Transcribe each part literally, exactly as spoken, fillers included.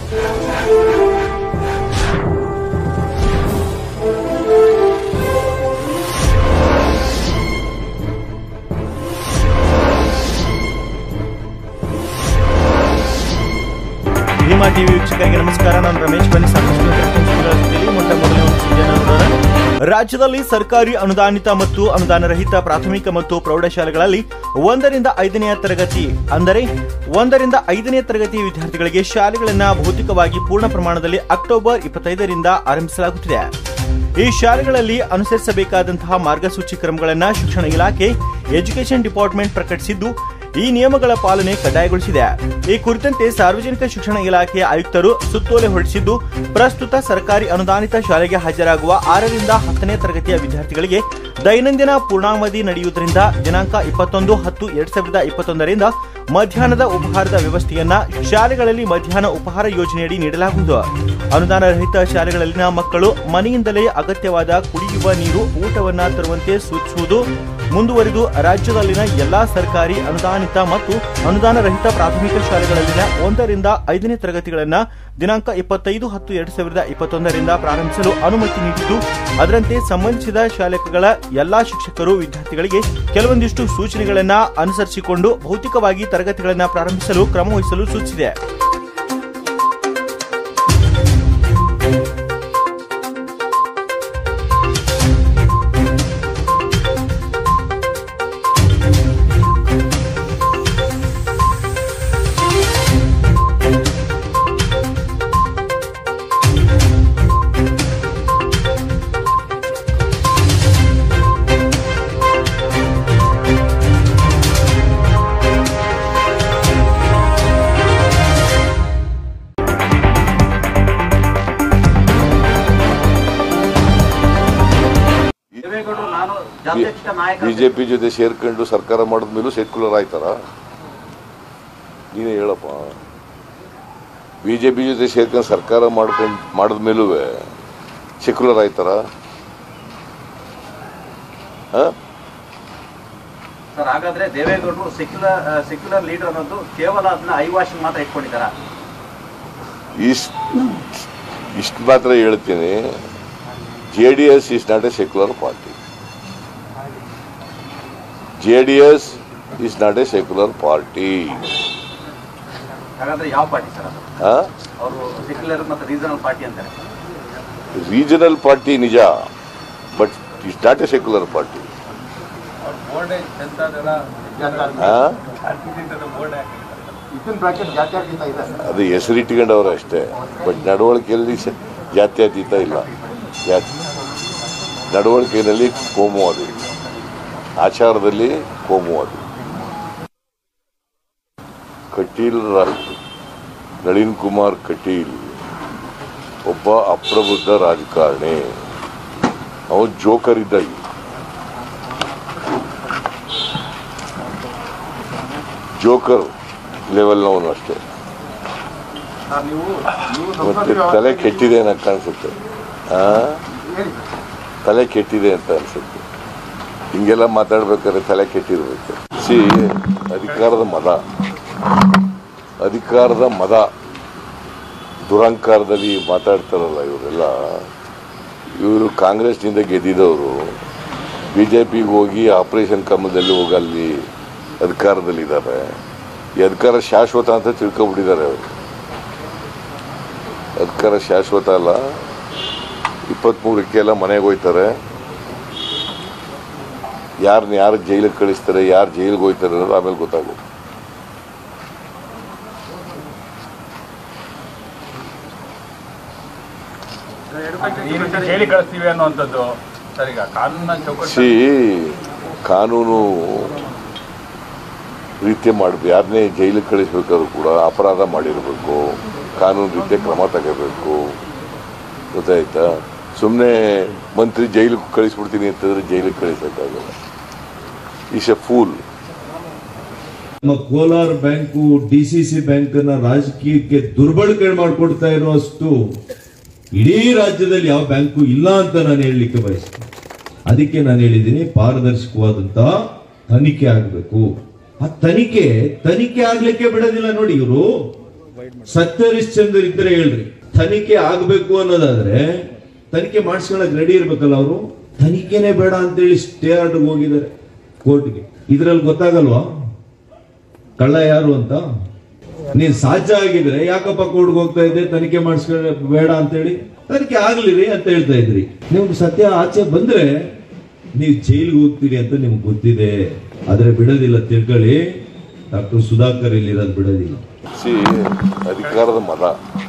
Bima TV ವೀಕ್ಷಕರಿಗೆ ನಮಸ್ಕಾರ. ನಾನು ರಮೇಶ್. ಬನ್ನಿ ಸಾಕಷ್ಟು ಮೊಟ್ಟ ಮೊದಲನೇ ಒಂದು ಸುದ್ದಿಯನ್ನು ನೋಡೋಣ. ರಾಜ್ಯದಲ್ಲಿ ಸರ್ಕಾರಿ ಅನುದಾನಿತ ಮತ್ತು ಅನುದಾನ ರಹಿತ ಪ್ರಾಥಮಿಕ ಮತ್ತು ಪ್ರೌಢಶಾಲೆಗಳಲ್ಲಿ ಒಂದರಿಂದ ಐದನೆಯ ತರಗತಿ ಅಂದರೆ ಒಂದರಿಂದ ಐದನೇ ತರಗತಿ ವಿದ್ಯಾರ್ಥಿಗಳಿಗೆ ಶಾಲೆಗಳನ್ನು ಭೌತಿಕವಾಗಿ ಪೂರ್ಣ ಪ್ರಮಾಣದಲ್ಲಿ ಅಕ್ಟೋಬರ್ ಇಪ್ಪತ್ತೈದರಿಂದ ಆರಂಭಿಸಲಾಗುತ್ತಿದೆ. ಈ ಶಾಲೆಗಳಲ್ಲಿ ಅನುಸರಿಸಬೇಕಾದಂತಹ ಮಾರ್ಗಸೂಚಿ ಕ್ರಮಗಳನ್ನು ಶಿಕ್ಷಣ ಇಲಾಖೆ ಎಜುಕೇಷನ್ ಡಿಪಾರ್ಟ್ಮೆಂಟ್ ಪ್ರಕಟಿಸಿದ್ದು, ಈ ನಿಯಮಗಳ ಪಾಲನೆ ಕಡ್ಡಾಯಗೊಳಿಸಿದೆ. ಈ ಕುರಿತಂತೆ ಸಾರ್ವಜನಿಕ ಶಿಕ್ಷಣ ಇಲಾಖೆಯ ಆಯುಕ್ತರು ಸುತ್ತೋಲೆ ಹೊರಡಿಸಿದ್ದು, ಪ್ರಸ್ತುತ ಸರ್ಕಾರಿ ಅನುದಾನಿತ ಶಾಲೆಗೆ ಹಾಜರಾಗುವ ಆರರಿಂದ ಹತ್ತನೇ ತರಗತಿಯ ವಿದ್ಯಾರ್ಥಿಗಳಿಗೆ ದೈನಂದಿನ ಪೂರ್ಣಾವಧಿ ನಡೆಯುವುದರಿಂದ ದಿನಾಂಕ ಇಪ್ಪತ್ತೊಂದು ಹತ್ತು ಎರಡ್ ಸಾವಿರದ ಇಪ್ಪತ್ತೊಂದರಿಂದ ಮಧ್ಯಾಹ್ನದ ಉಪಹಾರದ ವ್ಯವಸ್ಥೆಯನ್ನ ಶಾಲೆಗಳಲ್ಲಿ ಮಧ್ಯಾಹ್ನ ಉಪಹಾರ ಯೋಜನೆಯಡಿ ನೀಡಲಾಗುವುದು. ಅನುದಾನ ರಹಿತ ಶಾಲೆಗಳಲ್ಲಿನ ಮಕ್ಕಳು ಮನೆಯಿಂದಲೇ ಅಗತ್ಯವಾದ ಕುಡಿಯುವ ನೀರು, ಊಟವನ್ನ ತರುವಂತೆ ಸೂಚಿಸುವುದು ಮುಂದುವರಿದು ರಾಜ್ಯದಲ್ಲಿನ ಎಲ್ಲಾ ಸರ್ಕಾರಿ ಅನುದಾನಿತ ಮತ್ತು ಅನುದಾನ ರಹಿತ ಪ್ರಾಥಮಿಕ ಶಾಲೆಗಳಲ್ಲಿನ ಒಂದರಿಂದ ಐದನೇ ತರಗತಿಗಳನ್ನು ದಿನಾಂಕ ಇಪ್ಪತ್ತೈದು ಹತ್ತು ಎರಡ್ ಸಾವಿರದ ಇಪ್ಪತ್ತೊಂದರಿಂದ ಪ್ರಾರಂಭಿಸಲು ಅನುಮತಿ ನೀಡಿದ್ದು, ಅದರಂತೆ ಸಂಬಂಧಿಸಿದ ಶಾಲೆಗಳ ಎಲ್ಲಾ ಶಿಕ್ಷಕರು ವಿದ್ಯಾರ್ಥಿಗಳಿಗೆ ಕೆಲವೊಂದಿಷ್ಟು ಸೂಚನೆಗಳನ್ನು ಅನುಸರಿಸಿಕೊಂಡು ಭೌತಿಕವಾಗಿ ತರಗತಿಗಳನ್ನು ಪ್ರಾರಂಭಿಸಲು ಕ್ರಮ ವಹಿಸಲು ಸೂಚಿಸಿದೆ. ಬಿಜೆಪಿ ಜೊತೆ ಸೇರ್ಕೊಂಡು ಸರ್ಕಾರ ಮಾಡಿದ ಮೇಲೂ ಸೆಕ್ಯುಲರ್ ಆಯ್ತಾರ? ನೀನೇ ಹೇಳಪ್ಪ. ಬಿಜೆಪಿ ಜೊತೆ ಸೇರ್ಕೊಂಡು ಸರ್ಕಾರ ಮಾಡ್ಕೊಂಡು ಮಾಡಿದ ಮೇಲೂ ಸೆಕ್ಯುಲರ್ ಆಯ್ತಾರ? ಸರ್, ಹಾಗಾದ್ರೆ ದೇವೇಗೌಡರು ಸೆಕ್ಯುಲರ್ ಸೆಕ್ಯುಲರ್ ಲೀಡರ್ ಅನ್ನೋದು ಕೇವಲ ಅದನ್ನ ಐವಾಶಿಂಗ್ ಮಾತ್ರ ಇಟ್ಕೊಂಡಿದ್ದಾರ? ಇಷ್ಟು ಇಷ್ಟು ಮಾತ್ರ ಹೇಳ್ತೀನಿ, J D S is not a secular party. J D S is not a secular party. ಹಾಗಾದ್ರೆ ಯಾವ ಪಾರ್ಟಿ ಸರ್ ಅದು? ಅವರು ಸೆಕ್ಯುಲರ್ ಮತ್ತು ರೀಜನಲ್ ಪಾರ್ಟಿ ಅಂತಾರೆ. ರೀಜನಲ್ ಪಾರ್ಟಿ ನಿಜ, but is not a secular party. ಅದು ಹೆಸರಿಟ್ಕೊಂಡವ್ರು ಅಷ್ಟೇ, ಬಟ್ ನಡವಳಿಕೆಯಲ್ಲಿ ಜಾತ್ಯತೀತ ಇಲ್ಲ. ನಡವಳಿಕೆಯಲ್ಲಿ ಕೋಮುವಾದಿ, ಆಚಾರದಲ್ಲಿ ಕೋಮುವಾದಿ. ಕಟೀಲ್ ನಳಿನ್ ಕುಮಾರ್ ಕಟೀಲ್ ಒಬ್ಬ ಅಪ್ರಬುದ್ಧ ರಾಜಕಾರಣಿ. ಅವನು ಜೋಕರ್ ಇದ್ದ, ಜೋಕರ್ ಲೆವೆಲ್ನವನು ಅಷ್ಟೇ. ಮತ್ತೆ ತಲೆ ಕೆಟ್ಟಿದೆ ಅಂತ ಕಾಣಿಸುತ್ತೆ. ಆ ತಲೆ ಕೆಟ್ಟಿದೆ ಅಂತ ಅನ್ಸುತ್ತೆ. ಹಿಂಗೆಲ್ಲ ಮಾತಾಡ್ಬೇಕಾದ್ರೆ ತಲೆ ಕೆಟ್ಟಿರ್ಬೇಕು. ಸಿ ಅಧಿಕಾರದ ಮದ ಅಧಿಕಾರದ ಮದ ದುರಂಕಾರದಲ್ಲಿ ಮಾತಾಡ್ತಾರಲ್ಲ ಇವರೆಲ್ಲ. ಇವರು ಕಾಂಗ್ರೆಸ್ನಿಂದ ಗೆದ್ದಿದ್ದವರು ಬಿ ಜೆ ಪಿಗೆ ಹೋಗಿ ಆಪರೇಷನ್ ಕಮಲದಲ್ಲಿ ಹೋಗಿ ಅಲ್ಲಿ ಅಧಿಕಾರದಲ್ಲಿದ್ದಾರೆ. ಈ ಅಧಿಕಾರ ಶಾಶ್ವತ ಅಂತ ತಿಳ್ಕೊಬಿಟ್ಟಿದ್ದಾರೆ ಅವರು. ಅಧಿಕಾರ ಶಾಶ್ವತ ಅಲ್ಲ. ಇಪ್ಪತ್ತ್ಮೂರಕ್ಕೆಲ್ಲ ಮನೆಗೆ ಹೋಗ್ತಾರೆ. ಯಾರನ್ನ ಯಾರು ಜೈಲಿಗೆ ಕಳಿಸ್ತಾರೆ, ಯಾರು ಜೈಲಿಗೆ ಹೋಗ್ತಾರೆ ಅನ್ನೋದು ಆಮೇಲೆ ಗೊತ್ತಾಗುತ್ತೆ. ಸಿ ಕಾನೂನು ರೀತಿ ಮಾಡಬೇಕು. ಯಾರನ್ನೇ ಜೈಲಿಗೆ ಕಳಿಸ್ಬೇಕಾದ್ರೂ ಕೂಡ ಅಪರಾಧ ಮಾಡಿರಬೇಕು, ಕಾನೂನು ರೀತಿಯ ಕ್ರಮ ತಗೋಬೇಕು. ಗೊತ್ತಾಯ್ತಾ? ಸುಮ್ಮನೆ ಮಂತ್ರಿ ಜೈಲಿಗೆ ಕಳಿಸ್ಬಿಡ್ತೀನಿ ಅಂತಂದ್ರೆ ಜೈಲಿಗೆ ಕಳಿಸೋಕ್ಕಾಗಲ್ಲ. Is a fool. ನಮ್ಮ Kolar bank D C C bank ಅನ್ನ ರಾಜಕೀಯಕ್ಕೆ ದುರ್ಬಳಕೆ ಮಾಡಿಕೊಡ್ತಾ ಇರುವಷ್ಟು ಇಡೀ ರಾಜ್ಯದಲ್ಲಿ ಯಾವ ಬ್ಯಾಂಕು ಇಲ್ಲ ಅಂತ ನಾನು ಹೇಳಲಿಕ್ಕೆ ಬಯಸ್ತೇನೆ. ಅದಕ್ಕೆ ನಾನು ಹೇಳಿದ್ದೀನಿ, ಪಾರದರ್ಶಕವಾದಂತಹ ತನಿಖೆ ಆಗಬೇಕು. ಆ ತನಿಖೆ ತನಿಖೆ ಆಗ್ಲಿಕ್ಕೆ ಬಿಡೋದಿಲ್ಲ ನೋಡಿ ಇವರು. ಸತ್ಯ ಹರಿಶ್ಚಂದ್ರ ಇದ್ರೆ ಹೇಳ್ರಿ. ತನಿಖೆ ಆಗ್ಬೇಕು ಅನ್ನೋದಾದ್ರೆ ತನಿಖೆ ಮಾಡಿಸ್ಕೊಳಕ್ ರೆಡಿ ಇರ್ಬೇಕಲ್ಲ ಅವರು. ತನಿಖೆನೇ ಬೇಡ ಅಂತೇಳಿ ಸ್ಟೇ ಆರ್ಡರ್ ಹೋಗಿದ್ದಾರೆ ಕೋರ್ಟ್ಗೆ. ಇದ್ರಲ್ಲಿ ಗೊತ್ತಾಗಲ್ವಾ ಕಳ್ಳ ಯಾರು ಅಂತ? ನೀನ್ ಸಾಧ್ಯ ಆಗಿದ್ರೆ ಯಾಕಪ್ಪ ಕೋರ್ಟ್ಗೆ ಹೋಗ್ತಾ ಇದ್ದೆ ತನಿಖೆ ಮಾಡಿಸ್ಕೊಂಡ ಬೇಡ ಅಂತೇಳಿ? ತನಿಖೆ ಆಗ್ಲಿರಿ ಅಂತ ಹೇಳ್ತಾ ಇದ್ರಿ. ನೀವು ಸತ್ಯ ಆಚೆ ಬಂದ್ರೆ ನೀವು ಜೈಲಿಗೆ ಹೋಗ್ತೀರಿ ಅಂತ ನಿಮ್ಗೆ ಗೊತ್ತಿದೆ. ಆದ್ರೆ ಬಿಡೋದಿಲ್ಲ, ತಿಳ್ಕೊಳ್ಳಿ. ಡಾಕ್ಟರ್ ಸುಧಾಕರ್ ಇಲ್ಲಿರೋದು ಬಿಡೋದಿಲ್ಲ. ಸಿ ಅಧಿಕಾರದ ಮದ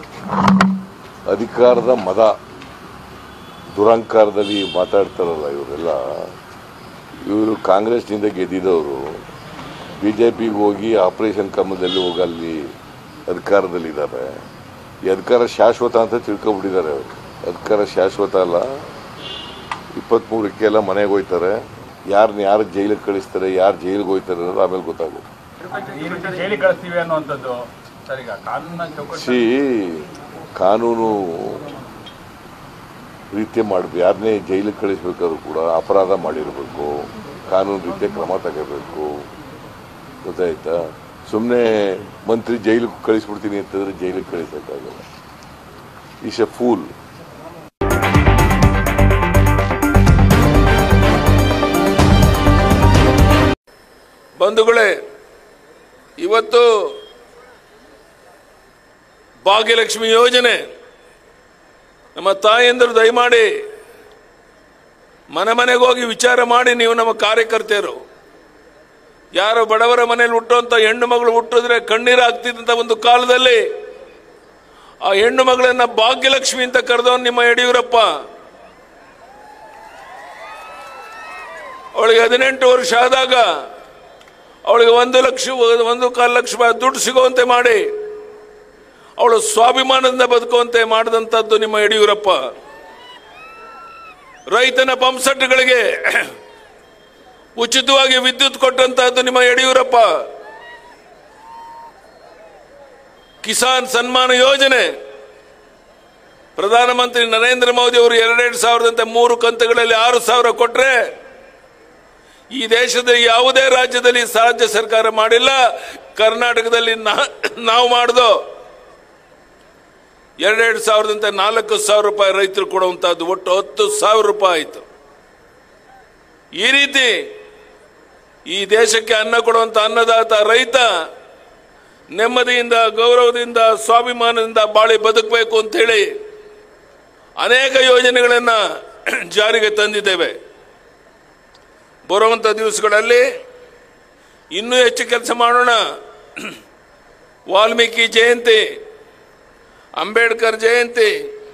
ಅಧಿಕಾರದ ಮದ ದುರಂಕಾರದಲ್ಲಿ ಮಾತಾಡ್ತಾರಲ್ಲ ಇವರೆಲ್ಲ. ಇವರು ಕಾಂಗ್ರೆಸ್ನಿಂದ ಗೆದ್ದಿದ್ದವರು ಬಿ ಜೆ ಪಿಗೆ ಹೋಗಿ ಆಪರೇಷನ್ ಕಮಲದಲ್ಲಿ ಹೋಗಿ ಅಲ್ಲಿ ಅಧಿಕಾರದಲ್ಲಿದ್ದಾರೆ. ಈ ಅಧಿಕಾರ ಶಾಶ್ವತ ಅಂತ ತಿಳ್ಕೊಬಿಟ್ಟಿದ್ದಾರೆ ಅವರು. ಅಧಿಕಾರ ಶಾಶ್ವತ ಅಲ್ಲ. ಇಪ್ಪತ್ತ್ಮೂರಕ್ಕೆ ಎಲ್ಲ ಮನೆಗೆ ಹೋಗ್ತಾರೆ. ಯಾರನ್ನ ಯಾರು ಜೈಲಿಗೆ ಕಳಿಸ್ತಾರೆ, ಯಾರು ಜೈಲಿಗೆ ಹೋಗ್ತಾರೆ ಅನ್ನೋದು ಆಮೇಲೆ ಗೊತ್ತಾಗುತ್ತೆ. ಸಿ ಕಾನೂನು ರೀತಿ ಮಾಡಬೇಕು. ಯಾರನ್ನೇ ಜೈಲಿಗೆ ಕಳಿಸ್ಬೇಕಾದ್ರೂ ಕೂಡ ಅಪರಾಧ ಮಾಡಿರಬೇಕು, ಕಾನೂನು ರೀತಿಯ ಕ್ರಮ ತಗೋಬೇಕು. ಗೊತ್ತಾಯ್ತಾ? ಸುಮ್ಮನೆ ಮಂತ್ರಿ ಜೈಲಿಗೆ ಕಳಿಸ್ಬಿಡ್ತೀನಿ ಅಂತಂದ್ರೆ ಜೈಲಿಗೆ ಕಳಿಸೋಕ್ಕಾಗಲ್ಲ. Is a pool. ಬಂಧುಗಳೇ, ಇವತ್ತು ಭಾಗ್ಯಲಕ್ಷ್ಮಿ ಯೋಜನೆ ನಮ್ಮ ತಾಯಂದರು ದಯಮಾಡಿ ಮನೆ ಮನೆಗೆ ಹೋಗಿ ವಿಚಾರ ಮಾಡಿ. ನೀವು ನಮ್ಮ ಕಾರ್ಯಕರ್ತೆಯರು, ಯಾರು ಬಡವರ ಮನೇಲಿ ಹುಟ್ಟುವಂತ ಹೆಣ್ಣು ಮಗಳು ಹುಟ್ಟಿದ್ರೆ ಕಣ್ಣೀರಾಗ್ತಿದ್ದಂತ ಒಂದು ಕಾಲದಲ್ಲಿ ಆ ಹೆಣ್ಣು ಮಗಳನ್ನ ಭಾಗ್ಯಲಕ್ಷ್ಮಿ ಅಂತ ಕರೆದವನು ನಿಮ್ಮ ಯಡಿಯೂರಪ್ಪ. ಅವಳಿಗೆ ಹದಿನೆಂಟು ವರ್ಷ ಆದಾಗ ಅವಳಿಗೆ ಒಂದು ಲಕ್ಷ ಒಂದು ಕಾಲು ಲಕ್ಷ ರೂಪಾಯಿ ದುಡ್ಡು ಸಿಗುವಂತೆ ಮಾಡಿ ಅವಳು ಸ್ವಾಭಿಮಾನದಿಂದ ಬದುಕುವಂತೆ ಮಾಡಿದಂಥದ್ದು ನಿಮ್ಮ ಯಡಿಯೂರಪ್ಪ. ರೈತನ ಪಂಪ್ ಸೆಟ್ಗಳಿಗೆ ಉಚಿತವಾಗಿ ವಿದ್ಯುತ್ ಕೊಟ್ಟಂತಹದ್ದು ನಿಮ್ಮ ಯಡಿಯೂರಪ್ಪ. ಕಿಸಾನ್ ಸನ್ಮಾನ ಯೋಜನೆ ಪ್ರಧಾನಮಂತ್ರಿ ನರೇಂದ್ರ ಮೋದಿ ಅವರು ಎರಡೆರಡು ಸಾವಿರದಂತೆ ಮೂರು ಕಂತುಗಳಲ್ಲಿ ಆರು ಸಾವಿರ ಕೊಟ್ರೆ ಈ ದೇಶದ ಯಾವುದೇ ರಾಜ್ಯದಲ್ಲಿ ರಾಜ್ಯ ಸರ್ಕಾರ ಮಾಡಿಲ್ಲ. ಕರ್ನಾಟಕದಲ್ಲಿ ನಾವು ಮಾಡಿದೋ ಎರಡೆರಡು ಸಾವಿರದಂತೆ ನಾಲ್ಕು ಸಾವಿರ ರೂಪಾಯಿ ರೈತರು ಕೊಡುವಂತಹದ್ದು ಒಟ್ಟು ಹತ್ತು ಸಾವಿರ ರೂಪಾಯಿ ಆಯಿತು. ಈ ರೀತಿ ಈ ದೇಶಕ್ಕೆ ಅನ್ನ ಕೊಡುವಂತ ಅನ್ನದಾತ ರೈತ ನೆಮ್ಮದಿಯಿಂದ, ಗೌರವದಿಂದ, ಸ್ವಾಭಿಮಾನದಿಂದ ಬಾಳಿ ಬದುಕಬೇಕು ಅಂತೇಳಿ ಅನೇಕ ಯೋಜನೆಗಳನ್ನು ಜಾರಿಗೆ ತಂದಿದ್ದೇವೆ. ಬರುವಂಥ ದಿವಸಗಳಲ್ಲಿ ಇನ್ನೂ ಹೆಚ್ಚು ಕೆಲಸ ಮಾಡೋಣ. ವಾಲ್ಮೀಕಿ ಜಯಂತಿ, ಅಂಬೇಡ್ಕರ್ ಜಯಂತಿ,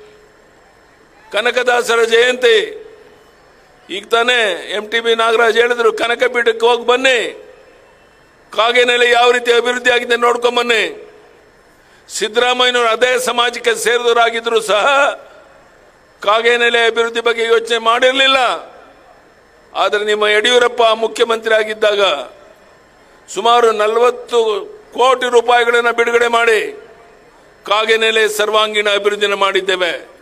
ಕನಕದಾಸರ ಜಯಂತಿ. ಈಗ ತಾನೇ ಎಂ ಟಿ ಬಿ ನಾಗರಾಜ್ ಹೇಳಿದ್ರು, ಕನಕಪೀಠಕ್ಕೆ ಹೋಗಿ ಬನ್ನಿ, ಕಾಗೇನೆಲೆ ಯಾವ ರೀತಿ ಅಭಿವೃದ್ಧಿ ಆಗಿದೆ ನೋಡ್ಕೊಂಬನ್ನಿ. ಸಿದ್ದರಾಮಯ್ಯನವರು ಅದೇ ಸಮಾಜಕ್ಕೆ ಸೇರಿದವರಾಗಿದ್ರು ಸಹ ಕಾಗೇನೆಲೆ ಅಭಿವೃದ್ಧಿ ಬಗ್ಗೆ ಯೋಚನೆ ಮಾಡಿರಲಿಲ್ಲ. ಆದರೆ ನಿಮ್ಮ ಯಡಿಯೂರಪ್ಪ ಮುಖ್ಯಮಂತ್ರಿ ಆಗಿದ್ದಾಗ ಸುಮಾರು ನಲವತ್ತು ಕೋಟಿ ರೂಪಾಯಿಗಳನ್ನು ಬಿಡುಗಡೆ ಮಾಡಿ ಕಾಗೇನೆಲೆ ಸರ್ವಾಂಗೀಣ ಅಭಿವೃದ್ಧಿನ ಮಾಡಿದ್ದೇವೆ.